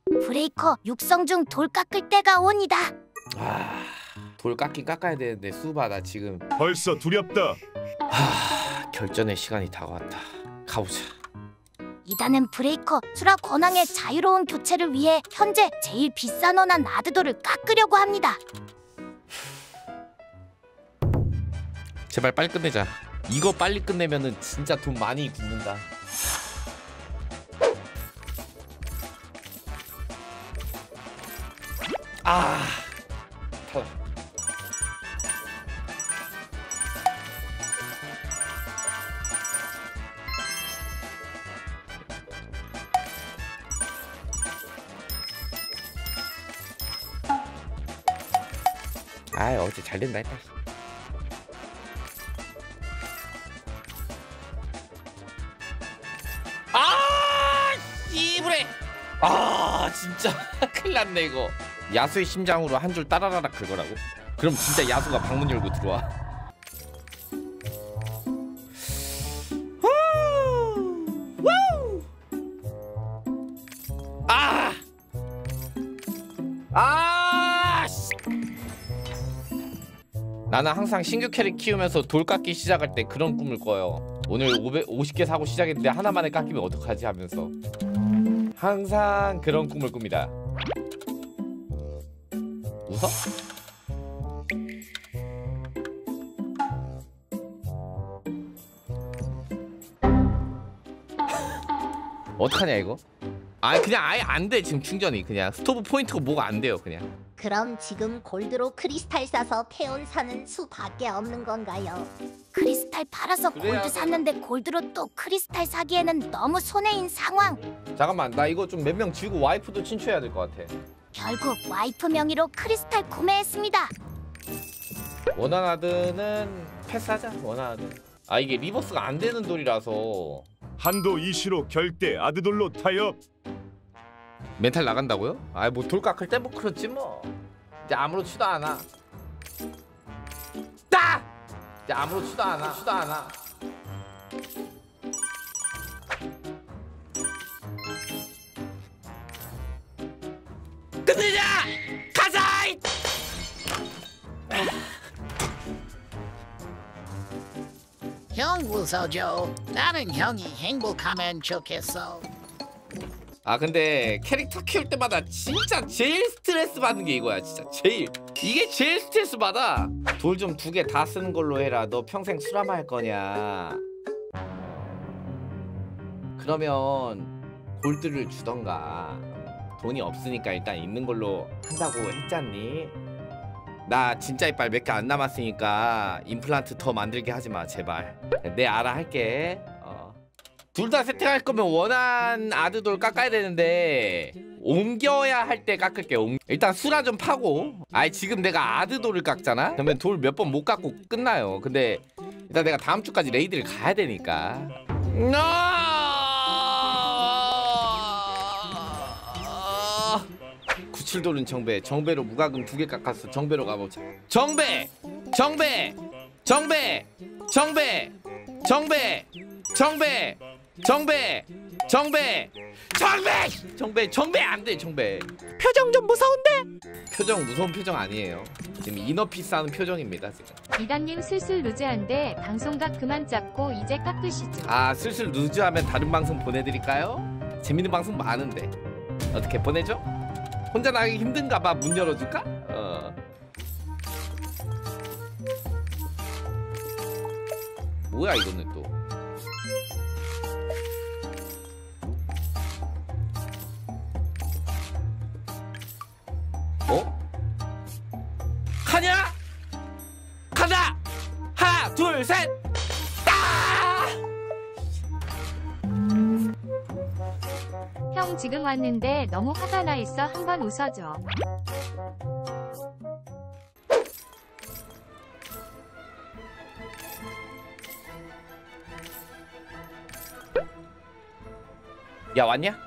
브레이커 육성 중 돌 깎을 때가 오니다. 돌 깎긴 깎아야 되는데 수바 나 지금 벌써 두렵다. 결전의 시간이 다가왔다. 가보자. 이단은 브레이커 수라 권왕의 자유로운 교체를 위해 현재 제일 비싼 원한 아드돌을 깎으려고 합니다. 제발 빨리 끝내자. 이거 빨리 끝내면은 진짜 돈 많이 굽는다. 어제 잘 된다 했다. 이불에 진짜 큰일 났네 이거. 야수의 심장으로 한 줄 따라라락 긁으라고? 그럼 진짜 야수가 방문 열고 들어와. 나는 항상 신규 캐릭 키우면서 돌 깎기 시작할 때 그런 꿈을 꿔요. 오늘 50개 사고 시작했는데 하나만에 깎이면 어떡하지 하면서 항상 그런 꿈을 꿉니다. 웃어? 어떡하냐 이거? 그냥 아예 안 돼. 지금 충전이 그냥 스토브 포인트가 뭐가 안 돼요 그냥. 그럼 지금 골드로 크리스탈 사서 페온 사는 수밖에 없는 건가요? 크리스탈 팔아서 골드 샀는데 골드로 또 크리스탈 사기에는 너무 손해인 상황. 잠깐만 나 이거 좀 몇 명 지우고 와이프도 친추해야 될 것 같아. 결국 와이프 명의로 크리스탈 구매했습니다. 원하나드는 패스하자. 원하나드. 이게 리버스가 안 되는 돌이라서 한도 이시로 결대 아드돌로 타협. 멘탈 나간다고요? 뭐 돌 깎을 때 뭐 그렇지 뭐. 이제 아무렇지도 않아. 이제 아무렇지도 않아. 끝내자! 가자! 형 웃어줘. 나는 형이 행복하면 좋겠어. 근데 캐릭터 키울 때마다 진짜 제일 스트레스 받는 게 이거야. 진짜 이게 제일 스트레스 받아. 돌 좀 2개 다 쓰는 걸로 해라. 너 평생 수라마 할 거냐? 그러면 골드를 주던가. 돈이 없으니까 일단 있는 걸로 한다고 했잖니? 나 진짜 이빨 몇 개 안 남았으니까 임플란트 더 만들게 하지마 제발. 내 알아 할게. 둘 다 세팅할 거면 원한 아드돌 깎아야 되는데 옮겨야 할 때 깎을게요. 일단 수라 좀 파고. 지금 내가 아드돌을 깎잖아? 그러면 돌 몇 번 못 깎고 끝나요. 근데 일단 내가 다음 주까지 레이드를 가야 되니까. 구칠돌은 정배로 무과금 2개 깎았어. 정배로 가보자. 정배 안돼. 정배 표정 좀 무서운데? 표정 무서운 표정 아니에요. 지금 이너피스 하는 표정입니다 지금. 이단님 슬슬 루즈한데 방송각 그만 잡고 이제 깎으시죠. 슬슬 루즈하면 다른 방송 보내드릴까요? 재밌는 방송 많은데 어떻게 보내줘? 혼자 나가기 힘든가 봐. 문 열어줄까? 뭐야 이거는 또. 가냐? 간다! 하나 둘 셋! 형 지금 왔는데 너무 화가 나 있어. 한번 웃어줘. 야 왔냐?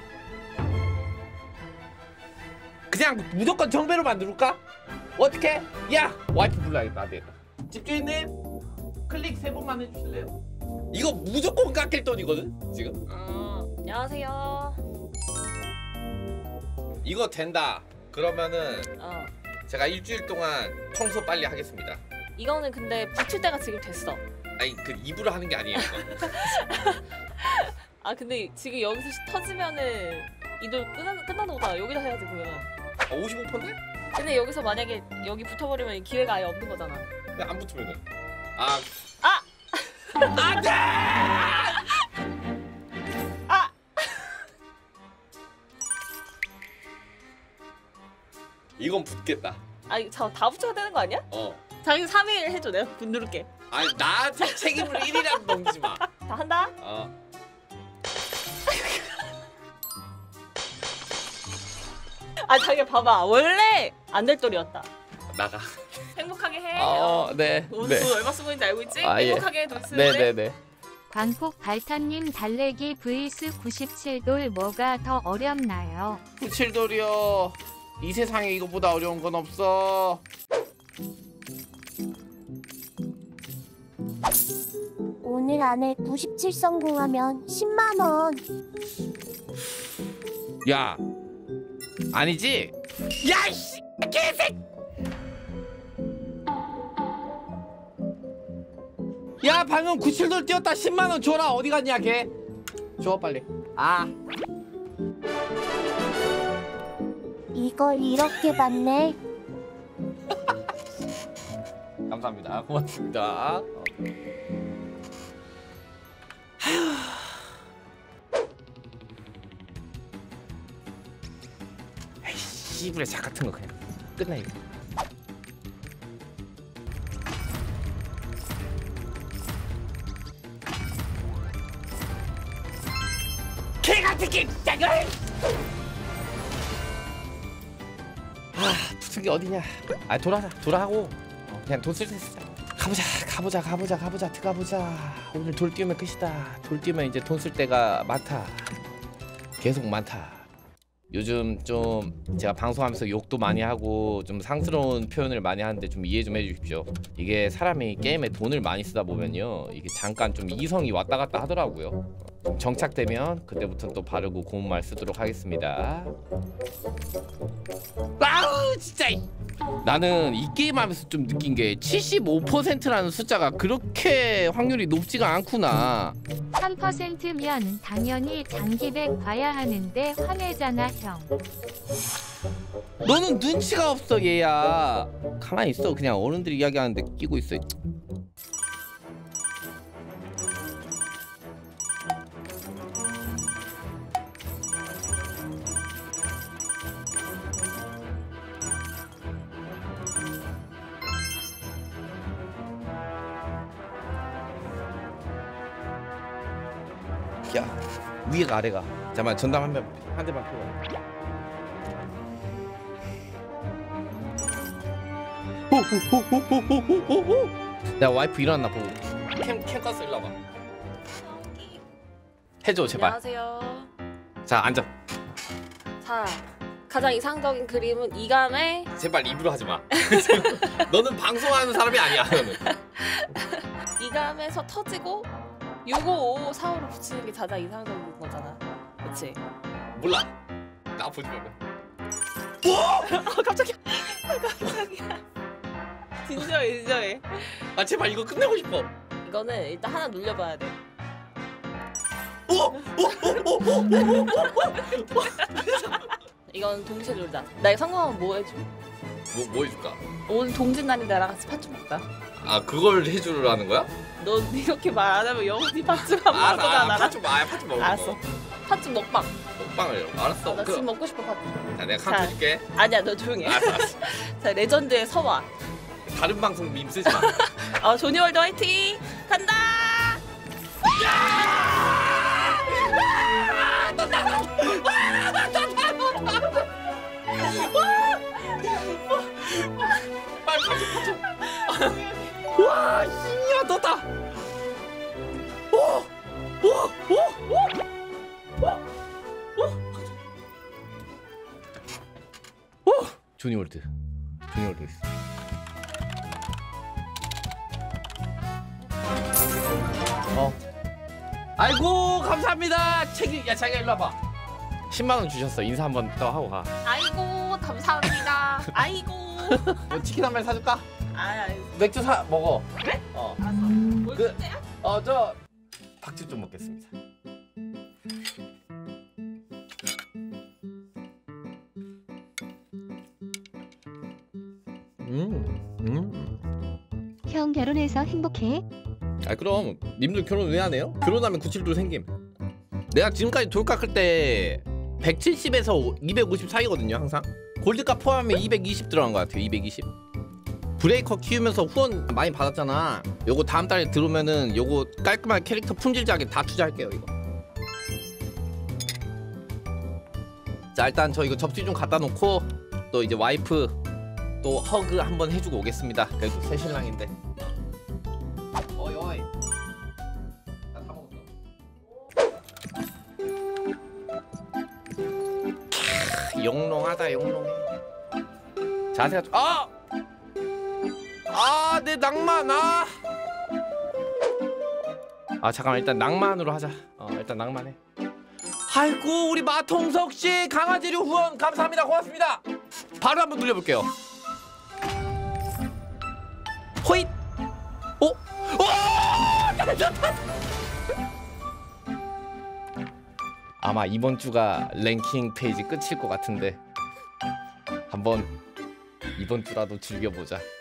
그냥 무조건 정배로 만들까? 어떻게? 야! 와이프 불러야겠다. 안되겠다. 집주인님 클릭 3번만 해주실래요? 이거 무조건 깎일 돈이거든 지금. 안녕하세요. 이거 된다. 그러면은 어. 제가 일주일 동안 청소 빨리 하겠습니다. 이거는 근데 붙일 때가 지금 됐어. 아니 그 입으로 하는 게 아니에요. 이거. 아 근데 지금 여기서 터지면은 이돌 끝나는거다. 여기다 해야지 그러면. 55%인데? 근데 여기서 만약에 여기 붙어버리면 기회가 아예 없는 거잖아. 근데 안 붙으면은 아. 안돼! 아! 이건 붙겠다. 아니 다 붙여야 되는 거 아니야? 자기 3일 해줘. 내가 누를게. 아니 나한테 책임을 1이라도 넘기지 마. 다 한다? 아 자기가 봐봐. 원래 안 될 돌이었다. 나가. 행복하게 해. 네. 돈 얼마 쓰고 있는지 알고 있지? 아, 예. 행복하게 돈 쓰는데. 네네네. 광폭 발탄님 달래기 vs 97돌 뭐가 더 어렵나요? 97돌이요. 이 세상에 이거보다 어려운 건 없어. 오늘 안에 97 성공하면 10만 원. 야. 아니지? 야 씨. 개새끼. 야 방금 97돌 뛰었다 10만원 줘라. 어디 갔냐 걔. 줘 빨리. 이걸 이렇게 받네. 감사합니다. 고맙습니다. 에이 씨부레 작 같은 거 그냥 끝내 이거. 개 같은 게 진짜 이거. 붙은 게 어디냐? 돌아하고 그냥 돈 쓸 때 쓰자. 가보자 들어가보자. 오늘 돌 띄우면 끝이다. 돌 띄우면 이제 돈 쓸 때가 많다. 계속 많다. 요즘 좀 제가 방송하면서 욕도 많이 하고 좀 상스러운 표현을 많이 하는데 좀 이해 좀 해주십시오. 이게 사람이 게임에 돈을 많이 쓰다 보면요 이게 잠깐 좀 이성이 왔다 갔다 하더라고요. 좀 정착되면 그때부터 또 바르고 고운 말 쓰도록 하겠습니다. 아우 진짜. 나는 이 게임 하면서 좀 느낀 게 75%라는 숫자가 그렇게 확률이 높지가 않구나. 3%면 당연히 장기백 봐야 하는데 화내잖아 형. 너는 눈치가 없어 얘야. 가만히 있어. 그냥 어른들이 이야기하는데 끼고 있어. 야 위에가 아래가. 잠깐만 전담 한 대만 펴봐. 야 와이프 일어났나 보고. 캠 껐어. 일로 와봐. 해줘 제발. 안녕하세요. 자 앉아. 자 가장 이상적인 그림은 이감에 제발 입으로 하지 마. 너는 방송하는 사람이 아니야. 너는. 이감에서 터지고 65, 45로 붙이는 게 가장 이상적인 거잖아. 그치? 몰라. 나 보지 말고. 깜짝이야. 진정해. 아 제발 이거 끝내고 싶어. 이거는 일단 하나 눌려봐야 돼. 이건 동시에 놀자. 나 이거 성공하면 뭐 해줘? 뭐 해줄까? 오늘 동짓날인데 나랑 같이 팥죽 먹자. 아 그걸 해주라는 거야? 너 이렇게 말 안 하면 영원히 팥죽 안 먹을 거잖아. 나랑. 팥죽 먹어. 알았어. 팥죽 먹방. 먹방을 알았어. 나 지금 먹고 싶어 팥죽. 자 내가 카운트 해줄게. 아니야 너 조용히 해. 알았어. 자 레전드의 서화. 다른 방송 밈 쓰지 마. 조니월드 화이팅! 간다! 빨리 팥죽. 와 신이야 떴다. 조니월드 있어. 아이고 감사합니다. 책이 야 자기가 일로 와봐. 10만 원 주셨어. 인사 한번 더 하고 가. 아이고 감사합니다. 아이고. 뭐 치킨 한 마리 사줄까? 아, 맥주 사 먹어. 그래? 알았어. 뭘 그- 숙제야? 저 박주 좀 먹겠습니다. 형 결혼해서 행복해? 아 그럼 님들 결혼 왜 안 해요? 결혼하면 97도 생김. 내가 지금까지 돌 깎을 때 170에서 250 사이거든요 항상. 골드값 포함하면 220 들어간 것 같아요. 220. 브레이커 키우면서 후원 많이 받았잖아. 요거 다음 달에 들어오면은 요거 깔끔한 캐릭터 품질자게 다 투자할게요 이거. 자 일단 저 이거 접시 좀 갖다 놓고 또 이제 와이프 또 허그 한번 해주고 오겠습니다. 그래도 새 신랑인데. 어이 어이. 다 먹었어. 영롱하다 영롱해. 자세가 좀 내 낭만 잠깐만 일단 낭만으로 하자. 일단 낭만해. 아이고 우리 마통석 씨 강아지류 후원 감사합니다. 고맙습니다. 바로 한번 눌려볼게요. 호잇. 아마 이번 주가 랭킹 페이지 끝일 것 같은데 한번 이번 주라도 즐겨보자.